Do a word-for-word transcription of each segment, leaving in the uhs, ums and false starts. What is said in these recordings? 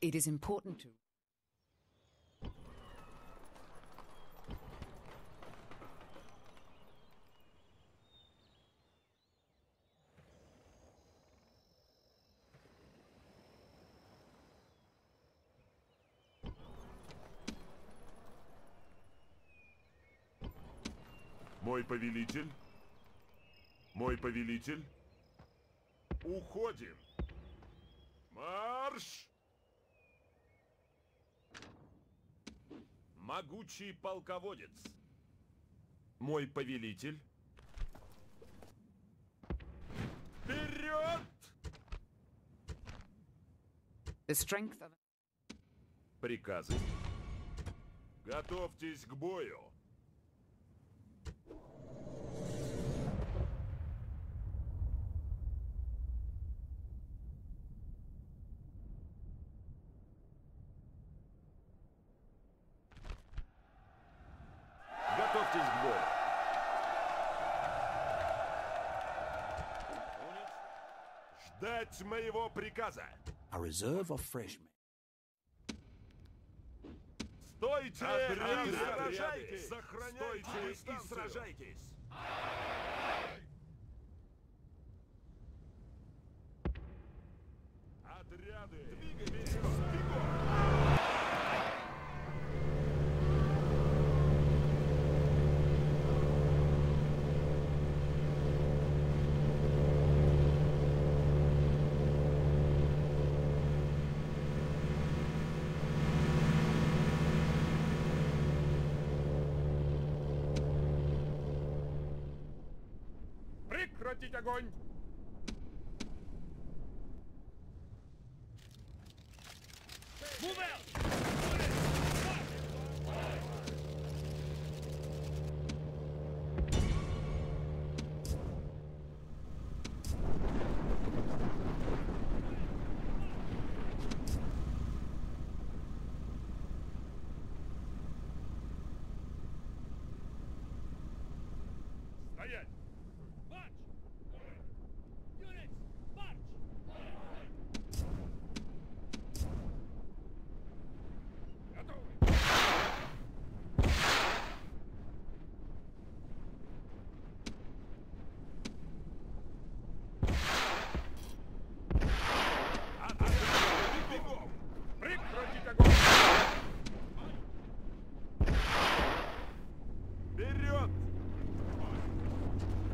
It is important to... Мой повелитель. Мой повелитель. Уходим. Марш! Могучий полководец. Мой повелитель. Вперед! The strength of... Приказы. Готовьтесь к бою. Готовьтесь к бою. Ждать моего приказа. A reserve of fresh meat. Стойте Отряды, и сражайтесь! отряды. Стойте и сражайтесь! Отряды! Двигаемся! Бегом! Прекратить огонь! Move out! Стоять! Вперед!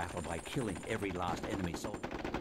battle by killing every last enemy soldier.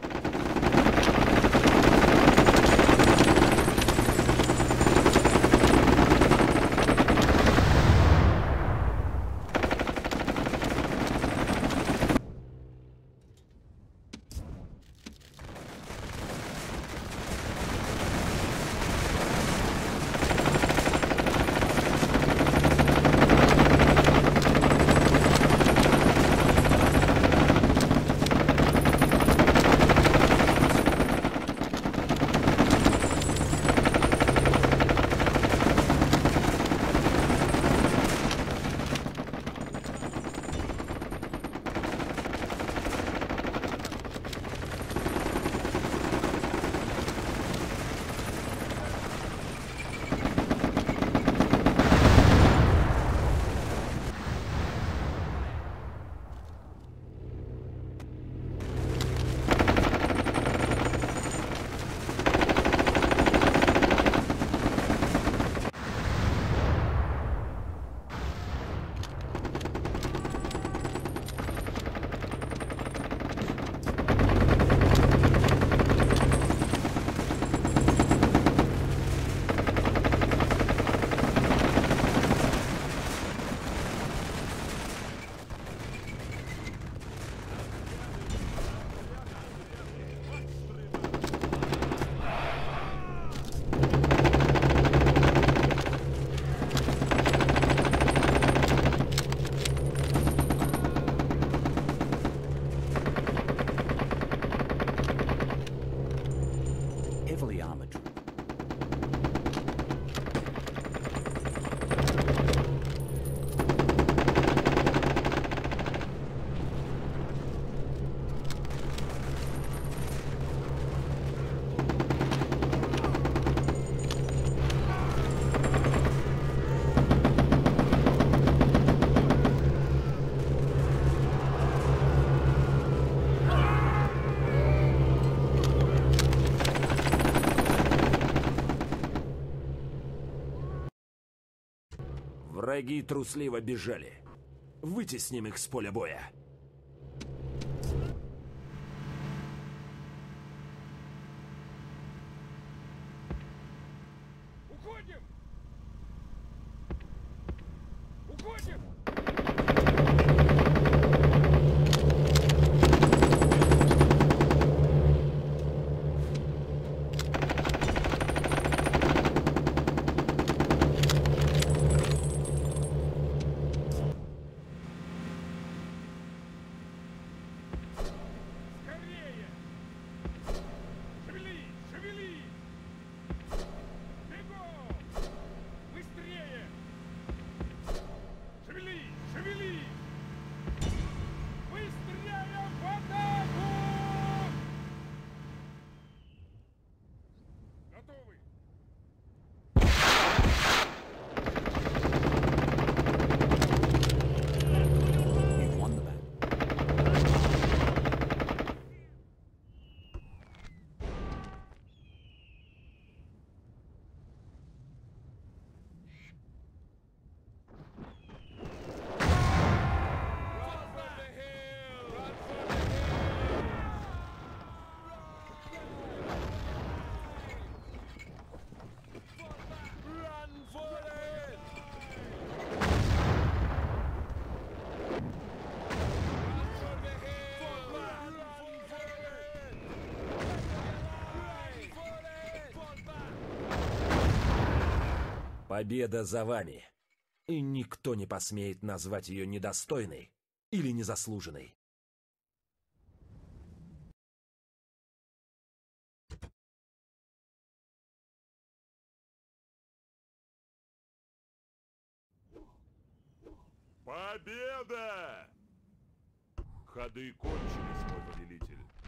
Heavily armored troops. Враги трусливо бежали. Вытесним их с поля боя. Уходим! Уходим! Скорее! Шевели! Шевели! Бегом! Быстрее! Шевели! Шевели! Быстрее в атаку! Готовы! You've won the battle. Run for the hill! Run for the hill! Run for it! Run for the hill! Run for it! Run for it! Победа за вами. И никто не посмеет назвать ее недостойной или незаслуженной. Победа! Ходы кончились, мой повелитель.